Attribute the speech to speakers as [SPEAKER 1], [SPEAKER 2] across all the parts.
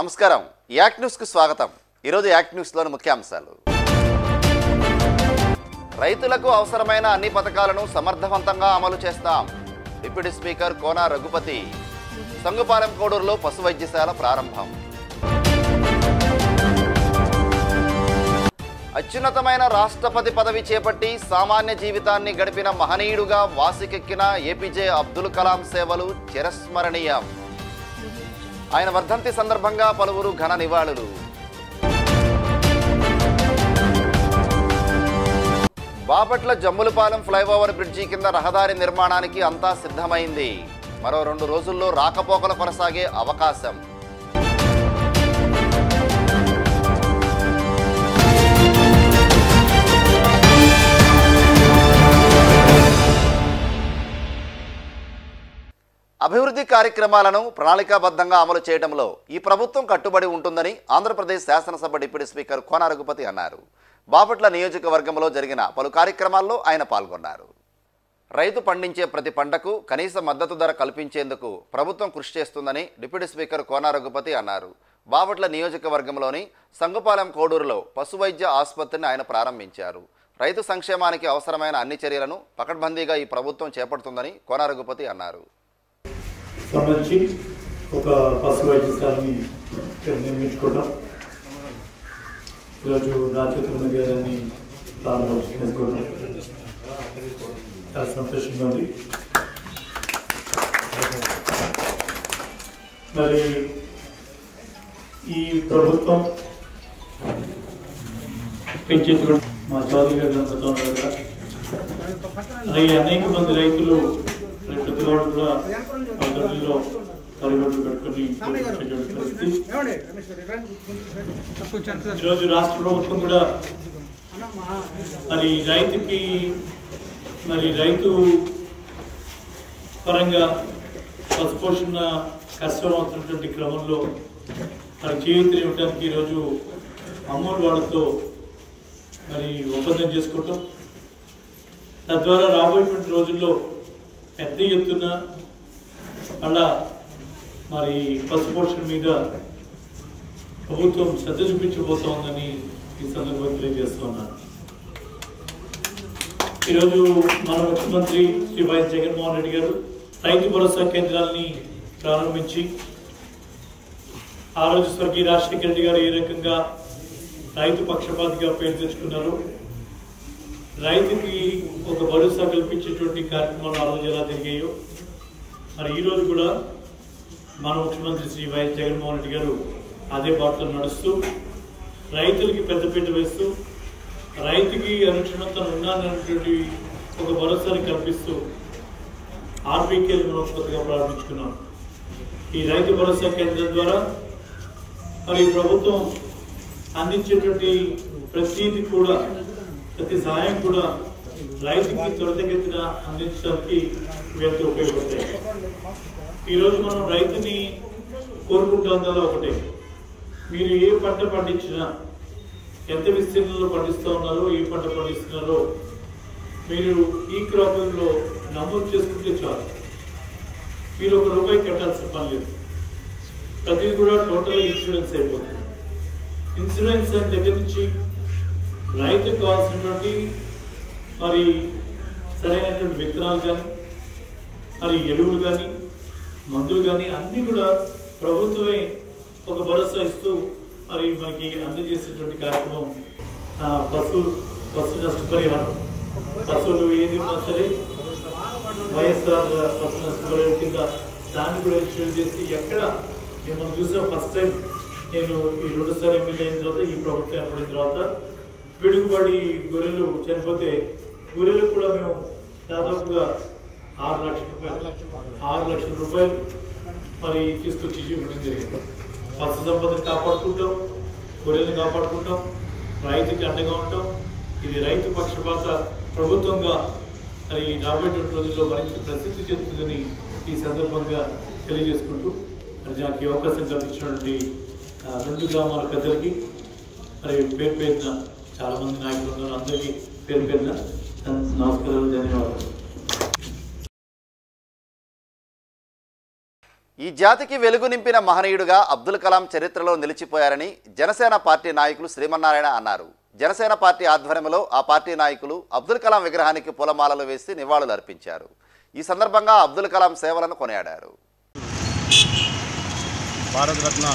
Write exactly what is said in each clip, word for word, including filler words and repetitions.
[SPEAKER 1] నమస్కారం act news కు స్వాగతం। ఈ రోజు యాక్ట్ న్యూస్ లోని ముఖ్యాంశాలు। రైతులకు అవసరమైన అన్ని పథకాలను సమర్థవంతంగా అమలు చేస్తాం। Deputy speaker Kona Raghupathi. సంగుపాలెం కోడూరులో పశు వైద్యశాల ప్రారంభం। అత్యున్నతమైన రాష్ట్రపతి పదవి చేపట్టి సామాన్య జీవితాన్ని గడిపిన మహనీయుడుగా వాసికెక్కిన ఏపీజే అబ్దుల్ కలాం సేవలు చిరస్మరణీయం। ఆయన వర్ధంతి సందర్భంగా పలువురు ఘన నివాళులు। బాపట్ల జమ్ములపాలెం ఫ్లైఓవర్ బ్రిడ్జి కింద రహదారి నిర్మాణానికి అంతా సిద్ధమైంది। మరో రెండు రోజుల్లో రాకపోకలు కొనసాగే అవకాశం। అభివృద్ధి కార్యక్రమాలను ప్రణాళికాబద్ధంగా అమలు చేయడంలో ఈ ప్రభుత్వం కట్టుబడి ఉంటుందని ఆంధ్రప్రదేశ్ శాసనసభ డిప్యూటీ స్పీకర్ కోన రఘుపతి అన్నారు। బాపట్ల నియోజకవర్గంలో జరిగిన పలు కార్యక్రమాల్లో ఆయన పాల్గొన్నారు। రైతు పండించే ప్రతి పంటకు కనీస మద్దతు ధర కల్పించేందుకు ప్రభుత్వం కృషి చేస్తుందని డిప్యూటీ స్పీకర్ కోన రఘుపతి అన్నారు। బాపట్ల నియోజకవర్గంలోని సంగుపాలెం కోడూరులో పశు వైద్య ఆసుపత్రిని ఆయన ప్రారంభించారు। రైతు సంక్షేమానికి అవసరమైన అన్ని చర్యలను పకడ్బందీగా ఈ ప్రభుత్వం చేపడుతుందని కోన రఘుపతి అన్నారు।
[SPEAKER 2] సంబంధించి ఒక పశు వైద్యశాలని నిర్మించుకోవడం ఈరోజు రాజకీయ గారిని ప్రారంభం చేసుకోవడం చాలా సంతోషంగా ఉంది। మరి ఈ ప్రభుత్వం పెంచేటువంటి మా చౌదరి గారి అలాగే అనేక మంది రైతులు ప్రతి వాడు కూడా దొడ్డిలో తల్లిగొడ్లు పెట్టుకుని ఈరోజు రాష్ట్ర ప్రభుత్వం కూడా మరి రైతుకి మరి రైతు పరంగా పశుపోషణ కష్టం అవుతున్నటువంటి క్రమంలో మరి చేయూతని ఇవ్వడానికి ఈరోజు అమూల్ వాళ్ళతో మరి ఒప్పందం చేసుకోవటం, తద్వారా రాబోయేటువంటి రోజుల్లో పెద్ద ఎత్తున అలా మరి పశుపోషణ మీద ప్రభుత్వం శ్రద్ధ చూపించబోతోందని ఈ సందర్భంగా తెలియజేస్తున్నాను। ఈరోజు మన ముఖ్యమంత్రి శ్రీ వైఎస్ జగన్మోహన్ రెడ్డి గారు రైతు భరోసా కేంద్రాలని ప్రారంభించి ఆ రోజు స్వర్గీయ రాజశేఖర రెడ్డి గారు ఏ రకంగా రైతు పక్షపాతిగా పేరు తెచ్చుకున్నారు, రైతుకి ఒక భరోసా కల్పించేటువంటి కార్యక్రమాలు ఆ రోజు ఎలా జరిగాయో మరి ఈరోజు కూడా మన ముఖ్యమంత్రి శ్రీ వైఎస్ జగన్మోహన్ రెడ్డి గారు అదే బాటలో నడుస్తూ రైతులకి పెద్దపీట వేస్తూ రైతుకి అనుక్షణం తను ఉన్నానటువంటి ఒక భరోసాని కల్పిస్తూ ఆర్బీకేలు మనం కొత్తగా ప్రారంభించుకున్నాం। ఈ రైతు భరోసా కేంద్రం ద్వారా మరి ప్రభుత్వం అందించేటువంటి ప్రతిదీ కూడా ప్రతి సహాయం కూడా రైతుకి త్వరితగతిన అందించడానికి వీళ్ళతో ఉపయోగపడతాయి। ఈరోజు మనం రైతుని కోరుకుంటుందో ఒకటే, మీరు ఏ పంట పండించినా ఎంత విస్తీర్ణంలో పండిస్తూ ఉన్నారో ఏ పంట పండిస్తున్నారో మీరు ఈ క్రాపింగ్లో నమోదు చేసుకుంటే చాలు, మీరు ఒక రూపాయి కట్టాల్సిన పని లేదు, ప్రతిదీ కూడా టోటల్ ఇన్సూరెన్స్ అయిపోతుంది। ఇన్సూరెన్స్ దగ్గర నుంచి రైతుకు కావాల్సినటువంటి మరి సరైనటువంటి విత్తనాలు కానీ మరి ఎరువులు కానీ మందులు కానీ అన్నీ కూడా ప్రభుత్వమే ఒక భరోసా ఇస్తూ మరి మనకి అందజేసేటువంటి కార్యక్రమం పశు పశు నష్టపరిహారం, పశువులు ఏది ఉన్నా సరే వైఎస్ఆర్ పశు నష్టపరిహారం కింద దాన్ని కూడా ఇన్సూరెన్స్ చేసి ఎక్కడ మనం చూసాం ఫస్ట్ టైం నేను ఈ రెండుసార్లు ఎమ్మెల్యే అయిన తర్వాత ఈ ప్రభుత్వం ఏర్పడిన తర్వాత పిడుగుబడి గొర్రెలు చనిపోతే గొర్రెలకు కూడా మేము దాదాపుగా ఆరు లక్షల రూపాయలు ఆరు లక్షల రూపాయలు మరి తీసుకొచ్చి ఇవ్వడం జరిగింది। పశు సంపదను కాపాడుకుంటాం, గొర్రెలను కాపాడుకుంటాం, రైతుకి అండగా ఉంటాం। ఇది రైతు పక్షపాత ప్రభుత్వంగా మరి రాబోయేటువంటి రోజుల్లో మరింత ప్రసిద్ధి చెందుతుందని ఈ సందర్భంగా తెలియజేసుకుంటూ మరి నాకు అవకాశం కల్పించినటువంటి రెండు గ్రామాల పెద్దలకి మరి పేరు పేరున చాలా మంది నాయకులు ఉన్నారు, అందరికీ పేరు పేరున నమస్కారాలు, ధన్యవాదాలు।
[SPEAKER 1] ఈ జాతికి వెలుగు నింపిన మహనీయుడుగా అబ్దుల్ కలాం చరిత్రలో నిలిచిపోయారని జనసేన పార్టీ నాయకులు శ్రీమన్నారాయణ అన్నారు. జనసేన పార్టీ ఆధ్వర్యంలో ఆ పార్టీ నాయకులు అబ్దుల్ కలాం విగ్రహానికి పూలమాలలు వేసి నివాళులు అర్పించారు. ఈ సందర్భంగా అబ్దుల్ కలాం సేవలను కొనియాడారు.
[SPEAKER 3] భారతరత్న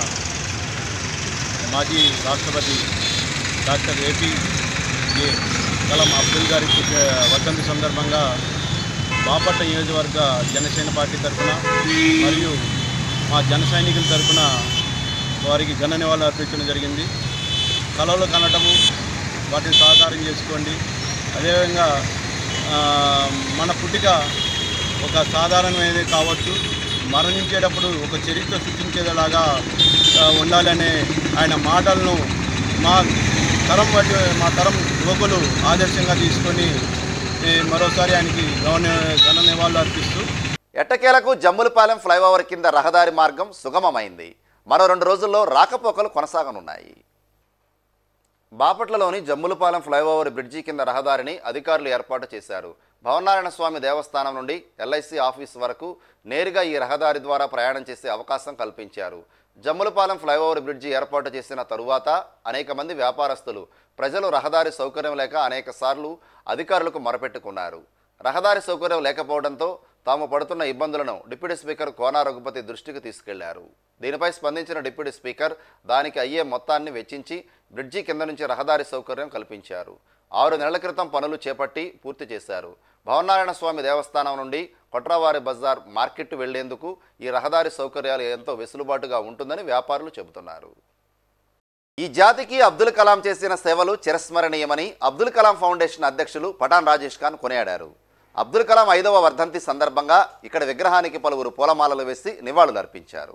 [SPEAKER 3] మాజీ రాష్ట్రపతి డాక్టర్ ఏపీజే కలాం అబ్దుల్ గారి వర్ధంతి సందర్భంగా బాపట్ల నియోజకవర్గ జనసేన పార్టీ తరఫున మరియు మా జన సైనికుల తరఫున వారికి ఘన నివాళులు అర్పించడం జరిగింది. కళలు కనటము వాటిని సహకారం చేసుకోండి. అదేవిధంగా మన పుట్టిక ఒక సాధారణమైనది కావచ్చు, మరణించేటప్పుడు ఒక చరిత్ర సృష్టించేలాగా ఉండాలనే ఆయన మాటలను మా తరం బట్టి మా తరం యువకులు ఆదర్శంగా తీసుకొని మరోసారి ఆయనకి ఘన నివాళులు అర్పిస్తూ
[SPEAKER 1] ఎట్టకేలకు జమ్ములపాలెం ఫ్లైఓవర్ కింద రహదారి మార్గం సుగమమైంది. మరో రెండు రోజుల్లో రాకపోకలు కొనసాగనున్నాయి. బాపట్లలోని జమ్ములపాలెం ఫ్లైఓవర్ బ్రిడ్జి కింద రహదారిని అధికారులు ఏర్పాటు చేశారు. భవనారాయణ స్వామి దేవస్థానం నుండి ఎల్ఐసి ఆఫీస్ వరకు నేరుగా ఈ రహదారి ద్వారా ప్రయాణం చేసే అవకాశం కల్పించారు. జమ్ములపాలెం ఫ్లైఓవర్ బ్రిడ్జి ఏర్పాటు చేసిన తరువాత అనేక మంది వ్యాపారస్తులు ప్రజలు రహదారి సౌకర్యం లేక అనేక సార్లు అధికారులకు మొరపెట్టుకున్నారు. రహదారి సౌకర్యం లేకపోవడంతో తాము పడుతున్న ఇబ్బందులను డిప్యూటీ స్పీకర్ కోన రఘుపతి దృష్టికి తీసుకెళ్లారు. దీనిపై స్పందించిన డిప్యూటీ స్పీకర్ దానికి అయ్యే మొత్తాన్ని వెచ్చించి బ్రిడ్జి కింద నుంచి రహదారి సౌకర్యం కల్పించారు. ఆరు నెలల క్రితం పనులు చేపట్టి పూర్తి చేశారు. భవనారాయణ స్వామి దేవస్థానం నుండి కొట్రావారి బజార్ మార్కెట్ వెళ్లేందుకు ఈ రహదారి సౌకర్యాలు ఎంతో వెసులుబాటుగా ఉంటుందని వ్యాపారులు చెబుతున్నారు. ఈ జాతికి అబ్దుల్ కలాం చేసిన సేవలు చిరస్మరణీయమని అబ్దుల్ కలాం ఫౌండేషన్ అధ్యక్షులు పఠాన్ రాజేష్ ఖాన్ కొనియాడారు. అబ్దుల్ కలాం ఐదవ వర్ధంతి సందర్భంగా ఇక్కడ విగ్రహానికి పలువురు పూలమాలలు వేసి నివాళులు అర్పించారు.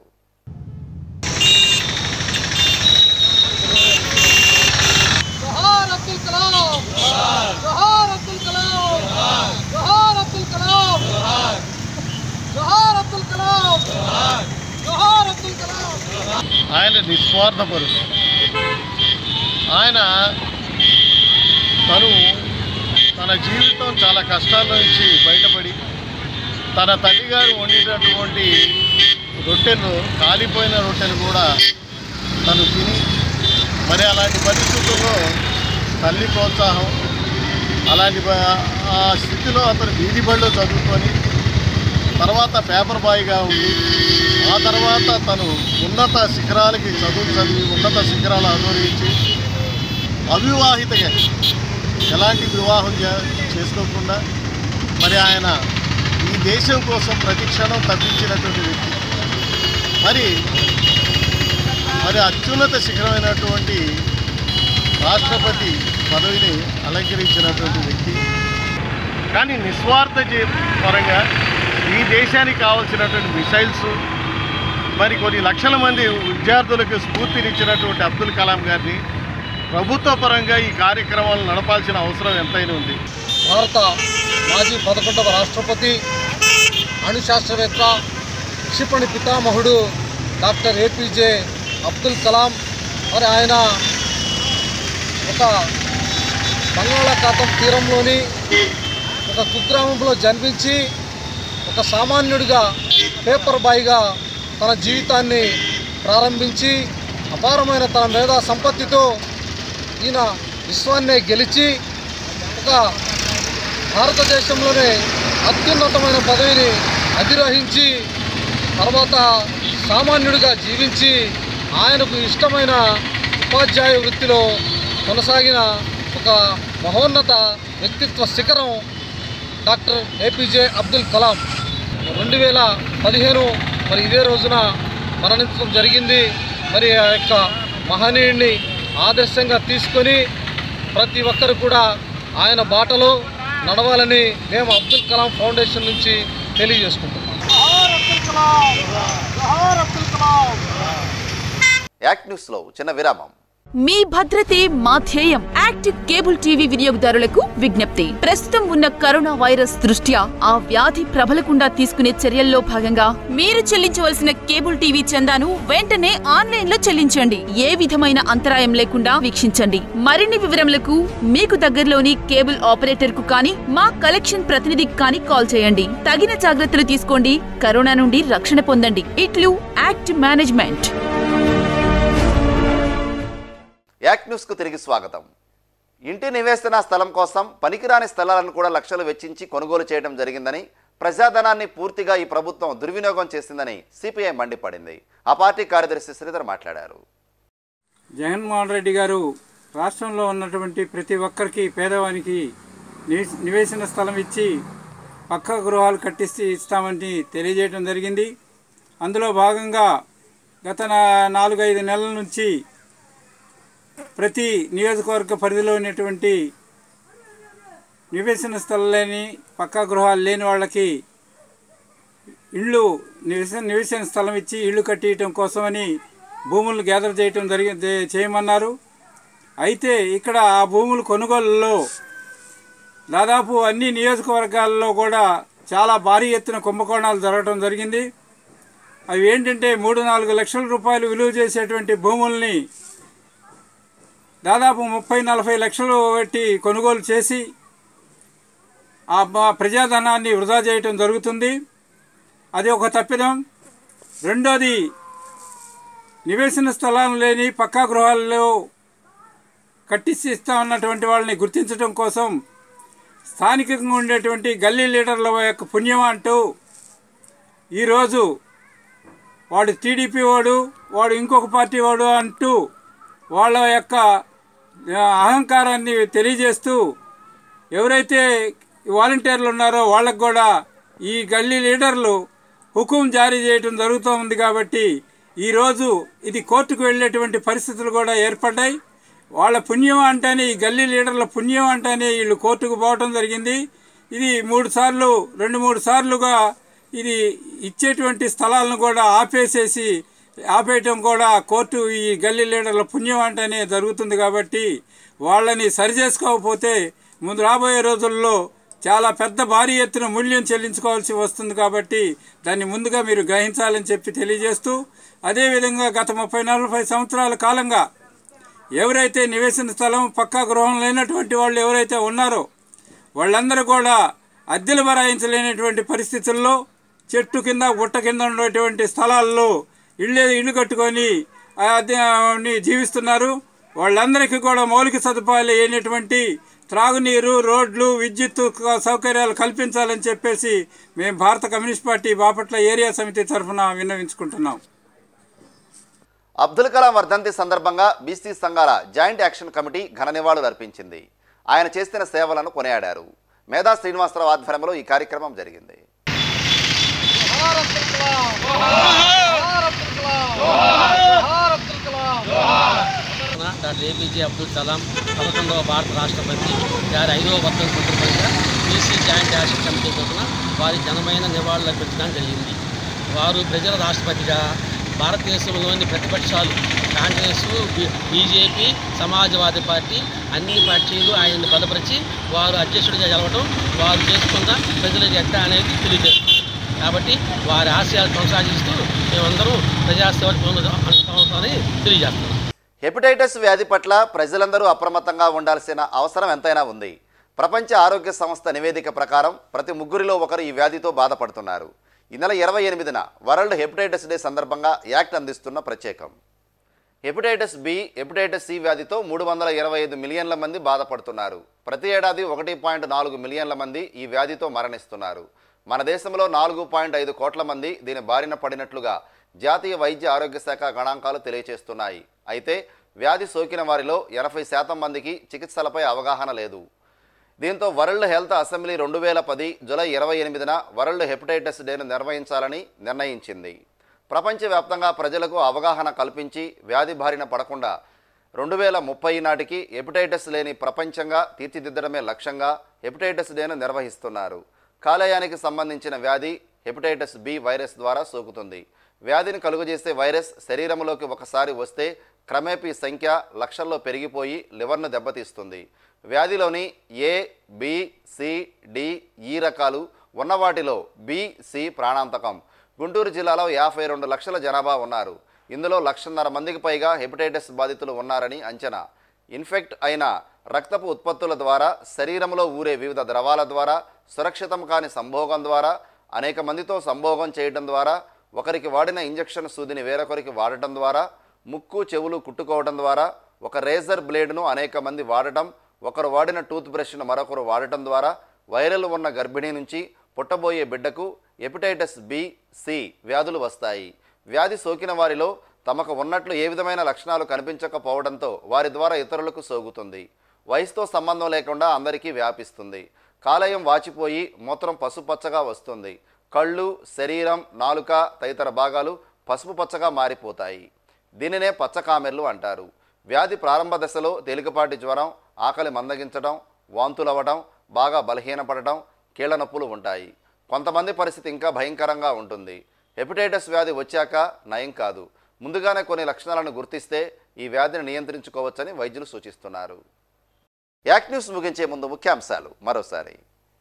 [SPEAKER 3] ఆయన నిస్వార్థపరుడు. ఆయన తను తన జీవితం చాలా కష్టాల నుంచి బయటపడి తన తల్లిగారు వండినటువంటి రొట్టెలు, కాలిపోయిన రొట్టెలు కూడా తను తిని, మరి అలాంటి పరిస్థితుల్లో తల్లి ప్రోత్సాహం, అలాంటి ఆ స్థితిలో అతను వీధి బడిలో చదువుకొని తర్వాత పేపర్ బాయ్గా ఉండి ఆ తర్వాత తను ఉన్నత శిఖరాలకి చదువు చదివి ఉన్నత శిఖరాలు అధిరోహించి అవివాహితగా ఎలాంటి వివాహం చేసుకోకుండా మరి ఆయన ఈ దేశం కోసం ప్రతి క్షణం తప్పించినటువంటి వ్యక్తి. మరి మరి అత్యున్నత శిఖరమైనటువంటి రాష్ట్రపతి పదవిని అలంకరించినటువంటి వ్యక్తి. కానీ నిస్వార్థ పరంగా ఈ దేశానికి కావాల్సినటువంటి మిసైల్స్, మరి కొన్ని లక్షల మంది విద్యార్థులకు స్ఫూర్తినిచ్చినటువంటి అబ్దుల్ కలాం గారిని ప్రభుత్వ పరంగా ఈ కార్యక్రమాలను నడపాల్సిన అవసరం ఎంతైనా ఉంది.
[SPEAKER 4] భారత మాజీ పదకొండవ రాష్ట్రపతి, అణుశాస్త్రవేత్త, క్షిపణి పితామహుడు డాక్టర్ ఏపీజే అబ్దుల్ కలాం. మరి ఆయన ఒక బంగాళాఖాతం తీరంలోని ఒక కుగ్రామంలో జన్మించి ఒక సామాన్యుడిగా పేపర్ బాయ్గా తన జీవితాన్ని ప్రారంభించి అపారమైన తన మేధా సంపత్తితో ఈయన విశ్వాన్నే గెలిచి ఒక భారతదేశంలోనే అత్యున్నతమైన పదవిని అధిరోహించి తర్వాత సామాన్యుడిగా జీవించి ఆయనకు ఇష్టమైన ఉపాధ్యాయ వృత్తిలో కొనసాగిన ఒక మహోన్నత వ్యక్తిత్వ శిఖరం డాక్టర్ ఏపీజే అబ్దుల్ కలాం. రెండు వేల పదిహేను మరి ఇదే రోజున మరణించడం జరిగింది. మరి ఆ యొక్క మహనీయుడిని ఆదర్శంగా తీసుకొని ప్రతి ఒక్కరు కూడా ఆయన బాటలో నడవాలని మేము అబ్దుల్ కలాం ఫౌండేషన్ నుంచి తెలియజేసుకుంటున్నాం.
[SPEAKER 1] యాక్ట్ న్యూస్లో చిన్న విరామం.
[SPEAKER 5] మీ భద్రతే మా ధ్యేయం. యాక్టివ్ కేబుల్ టీవీ వినియోగదారులకు విజ్ఞప్తి. ప్రస్తుతం ఉన్న కరోనా వైరస్ దృష్ట్యా ఆ వ్యాధి ప్రబలకుండా తీసుకునే చర్యల్లో భాగంగా మీరు చెల్లించవలసిన కేబుల్ టీవీ చందాను వెంటనే ఆన్లైన్ లో చెల్లించండి. ఏ విధమైన అంతరాయం లేకుండా వీక్షించండి. మరిన్ని వివరములకు మీకు దగ్గరలోని కేబుల్ ఆపరేటర్ కు కానీ మా కలెక్షన్ ప్రతినిధికి కానీ కాల్ చేయండి. తగిన జాగ్రత్తలు తీసుకోండి. కరోనా నుండి రక్షణ పొందండి. ఇట్లు యాక్ట్ మేనేజ్మెంట్.
[SPEAKER 1] యాక్ట్ న్యూస్ కు తిరిగి స్వాగతం. ఇంటి నివేశన స్థలం కోసం పనికిరాని స్థలాలను కూడా లక్షలు వెచ్చించి కొనుగోలు చేయడం జరిగిందని, ప్రజాధనాన్ని పూర్తిగా ఈ ప్రభుత్వం దుర్వినియోగం చేసిందని సిపిఐ మండిపడింది. ఆ పార్టీ కార్యదర్శి శ్రీధర్ మాట్లాడారు.
[SPEAKER 6] జగన్మోహన్ రెడ్డి గారు రాష్ట్రంలో ఉన్నటువంటి ప్రతి ఒక్కరికి, పేదవానికి నివేశన స్థలం ఇచ్చి పక్కా గృహాలు కట్టిస్తే ఇస్తామని తెలియజేయడం జరిగింది. అందులో భాగంగా గత నాలుగైదు నెలల నుంచి ప్రతి నియోజకవర్గ పరిధిలో ఉన్నటువంటి నివేశన స్థలం లేని, పక్కా గృహాలు లేని వాళ్ళకి ఇళ్ళు నివేశన నివేశన స్థలం ఇచ్చి ఇళ్ళు కట్టియటం కోసమని భూములు గ్యాదర్ చేయటం జరిగి చేయమన్నారు. అయితే ఇక్కడ ఆ భూములు కొనుగోలులో దాదాపు అన్ని నియోజకవర్గాల్లో కూడా చాలా భారీ ఎత్తున కుంభకోణాలు జరగడం జరిగింది. అవి ఏంటంటే మూడు నాలుగు లక్షల రూపాయలు విలువ చేసేటువంటి భూముల్ని దాదాపు ముప్పై నలభై లక్షలు పెట్టి కొనుగోలు చేసి ఆ ప్రజాధనాన్ని వృధా చేయటం జరుగుతుంది. అది ఒక తప్పిదం. రెండోది, నివేశన స్థలాలు లేని పక్కా గృహాల్లో కట్టించి ఇస్తామన్నటువంటి వాళ్ళని గుర్తించడం కోసం స్థానికంగా ఉండేటువంటి గల్లీ లీడర్ల యొక్క పుణ్యం అంటూ ఈరోజు వాడు టీడీపీ వాడు, వాడు ఇంకొక పార్టీ వాడు అంటూ వాళ్ళ యొక్క అహంకారాన్ని తెలియజేస్తూ ఎవరైతే వాలంటీర్లు ఉన్నారో వాళ్ళకు కూడా ఈ గల్లీ లీడర్లు హుకుం జారీ చేయడం జరుగుతూ ఉంది. కాబట్టి ఈరోజు ఇది కోర్టుకు వెళ్ళేటువంటి పరిస్థితులు కూడా ఏర్పడ్డాయి. వాళ్ళ పుణ్యం అంటేనే, ఈ గల్లీ లీడర్ల పుణ్యం అంటేనే వీళ్ళు కోర్టుకు పోవటం జరిగింది. ఇది మూడు సార్లు రెండు మూడు సార్లుగా ఇది ఇచ్చేటువంటి స్థలాలను కూడా ఆపేసేసి ఆపేయటం కూడా కోర్టు ఈ గల్లీ లీడర్ల పుణ్యం అంటేనే జరుగుతుంది. కాబట్టి వాళ్ళని సరి చేసుకోకపోతే ముందు రాబోయే రోజుల్లో చాలా పెద్ద భారీ ఎత్తున మూల్యం చెల్లించుకోవాల్సి వస్తుంది. కాబట్టి దాన్ని ముందుగా మీరు గ్రహించాలని చెప్పి తెలియజేస్తూ, అదేవిధంగా గత ముప్పై నలభై సంవత్సరాల కాలంగా ఎవరైతే నివేశన స్థలం, పక్కా గృహం లేనటువంటి వాళ్ళు ఎవరైతే ఉన్నారో వాళ్ళందరూ కూడా అద్దెలు భరాయించలేనటువంటి పరిస్థితుల్లో చెట్టు కింద, గుట్ట కింద ఉన్నటువంటి స్థలాల్లో ఇళ్ళే ఇల్లు కట్టుకొని జీవిస్తున్నారు. వాళ్ళందరికీ కూడా మౌలిక సదుపాయాలు అయినటువంటి త్రాగునీరు, రోడ్లు, విద్యుత్ సౌకర్యాలు కల్పించాలని చెప్పేసి మేము భారత కమ్యూనిస్ట్ పార్టీ బాపట్ల ఏరియా సమితి తరఫున విన్నవించుకుంటున్నాం.
[SPEAKER 1] అబ్దుల్ కలాం వర్ధంతి సందర్భంగా బీసీ సంఘాల జాయింట్ యాక్షన్ కమిటీ ఘన నివాళులు అర్పించింది. ఆయన చేసిన సేవలను కొనియాడారు. మేధా శ్రీనివాసరావు ఆధ్వర్యంలో ఈ కార్యక్రమం జరిగింది.
[SPEAKER 7] డాక్టర్ ఏపీజే అబ్దుల్ కలాం పదకొండవ భారత రాష్ట్రపతి గారి ఐదవ వర్ధంతి సందర్భంగా బీసీ జాయింట్ యాక్షన్ కమిటీ తరఫున వారి ఘనమైన నివాళులు అర్పించడం జరిగింది. వారు ప్రజల రాష్ట్రపతిగా భారతదేశంలోని ప్రతిపక్షాలు కాంగ్రెస్, బీజేపీ, సమాజ్వాదీ పార్టీ అన్ని పార్టీలు ఆయన్ని బలపరిచి వారు అధ్యక్షుడిగా గెలవడం వారు చేసుకున్న ప్రజలకు ఎట్ట అనేది తెలియజేస్తుంది. కాబట్టి వారి ఆశయాలు కొనసాగిస్తూ మేమందరం ప్రజాసేవకు అని తెలియజేస్తున్నాం.
[SPEAKER 1] హెపటైటిస్ వ్యాధి పట్ల ప్రజలందరూ అప్రమత్తంగా ఉండాల్సిన అవసరం ఎంతైనా ఉంది. ప్రపంచ ఆరోగ్య సంస్థ నివేదిక ప్రకారం ప్రతి ముగ్గురిలో ఒకరు ఈ వ్యాధితో బాధపడుతున్నారు. ఈ నెల ఇరవై ఎనిమిదిన వరల్డ్ హెపటైటిస్ డే సందర్భంగా యాక్ట్ అందిస్తున్న ప్రత్యేకం. హెపటైటిస్ బి, హెపటైటిస్ సి వ్యాధితో మూడు వందల ఇరవై ఐదు మిలియన్ల మంది బాధపడుతున్నారు. ప్రతి ఏడాది ఒకటి పాయింట్ నాలుగు మిలియన్ల మంది ఈ వ్యాధితో మరణిస్తున్నారు. మన దేశంలో నాలుగు పాయింట్ ఐదు కోట్ల మంది దీని బారిన పడినట్లుగా జాతీయ వైద్య ఆరోగ్య శాఖ గణాంకాలు తెలియజేస్తున్నాయి. అయితే వ్యాధి సోకిన వారిలో ఎనభై శాతం మందికి చికిత్సలపై అవగాహన లేదు. దీంతో వరల్డ్ హెల్త్ అసెంబ్లీ రెండు వేల పది జూలై ఇరవై ఎనిమిదిన వరల్డ్ హెపటైటిస్ డేను నిర్వహించాలని నిర్ణయించింది. ప్రపంచవ్యాప్తంగా ప్రజలకు అవగాహన కల్పించి వ్యాధి బారిన పడకుండా రెండు వేల ముప్పై నాటికి హెపటైటిస్ లేని ప్రపంచంగా తీర్చిదిద్దడమే లక్ష్యంగా హెపటైటిస్ డేను నిర్వహిస్తున్నారు. కాలేయానికి సంబంధించిన వ్యాధి హెపటైటిస్ బి వైరస్ ద్వారా సోకుతుంది. వ్యాధిని కలుగజేసే వైరస్ శరీరంలోకి ఒకసారి వస్తే క్రమేపీ సంఖ్య లక్షల్లో పెరిగిపోయి లివర్ను దెబ్బతీస్తుంది. వ్యాధిలోని A, B, C, D, E రకాలు ఉన్న వాటిలో బి, సి ప్రాణాంతకం. గుంటూరు జిల్లాలో యాభై రెండు లక్షల జనాభా ఉన్నారు. ఇందులో లక్షన్నర మందికి పైగా హెపటైటిస్ బాధితులు ఉన్నారని అంచనా. ఇన్ఫెక్ట్ అయిన రక్తపు ఉత్పత్తుల ద్వారా, శరీరంలో ఊరే వివిధ ద్రవాల ద్వారా, సురక్షితం కాని సంభోగం ద్వారా, అనేక మందితో సంభోగం చేయడం ద్వారా, ఒకరికి వాడిన ఇంజెక్షన్ సూదిని వేరొకరికి వాడటం ద్వారా, ముక్కు చెవులు కుట్టుకోవడం ద్వారా, ఒక రేజర్ బ్లేడ్ను అనేక మంది వాడటం, ఒకరు వాడిన టూత్ బ్రష్ను మరొకరు వాడటం ద్వారా వైరల్ ఉన్న గర్భిణీ నుంచి పుట్టబోయే బిడ్డకు హెపటైటిస్ బి, సి వ్యాధులు వస్తాయి. వ్యాధి సోకిన వారిలో తమకు ఉన్నట్లు ఏ విధమైన లక్షణాలు కనిపించకపోవడంతో వారి ద్వారా ఇతరులకు సోకుతుంది. వయసుతో సంబంధం లేకుండా అందరికీ వ్యాపిస్తుంది. కాలేయం వాచిపోయి మూత్రం పసుపచ్చగా వస్తుంది. కళ్ళు, శరీరం, నాలుక తదితర భాగాలు పసుపు పచ్చగా మారిపోతాయి. దీనినే పచ్చకామెర్లు అంటారు. వ్యాధి ప్రారంభ దశలో తేలికపాటి జ్వరం, ఆకలి మందగించడం, వాంతులవ్వడం, బాగా బలహీనపడటం, కీళ్ల నొప్పులు ఉంటాయి. కొంతమంది పరిస్థితి ఇంకా భయంకరంగా ఉంటుంది. హెపటైటిస్ వ్యాధి వచ్చాక నయం కాదు. ముందుగానే కొన్ని లక్షణాలను గుర్తిస్తే ఈ వ్యాధిని నియంత్రించుకోవచ్చని వైద్యులు సూచిస్తున్నారు. యాక్ న్యూస్ ముగించే ముందు ముఖ్యాంశాలు మరోసారి.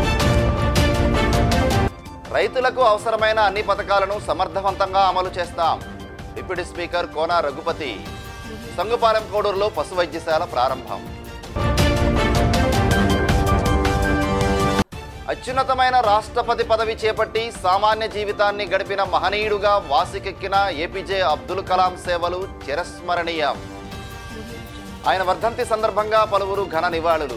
[SPEAKER 1] రైతులకు అవసరమైన అన్ని పథకాలను సమర్థవంతంగా అమలు చేస్తాం. Deputy speaker Kona Raghupathi. సంగుపాలెం కోడూరులో పశు వైద్యశాల ప్రారంభం. అత్యున్నతమైన రాష్ట్రపతి పదవి చేపట్టి సామాన్య జీవితాన్ని గడిపిన మహనీయుడుగా వాసికెక్కిన ఏపీజే అబ్దుల్ కలాం సేవలు చిరస్మరణీయం. ఆయన వర్ధంతి సందర్భంగా పలువురు ఘన నివాళులు.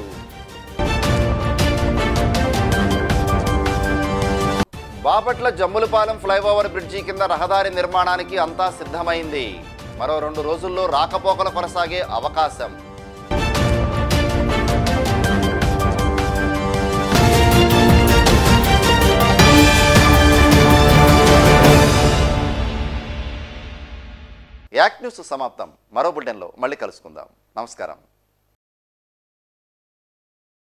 [SPEAKER 1] బాపట్ల జమ్ములపాలెం ఫ్లైఓవర్ బ్రిడ్జి కింద రహదారి నిర్మాణానికి అంతా సిద్ధమైంది. మరో రెండు రోజుల్లో రాకపోకలు కొనసాగే అవకాశం. యాక్ న్యూస్ సమాప్తం. మరో బులెటిన్లో మళ్ళీ కలుసుకుందాం. నమస్కారం.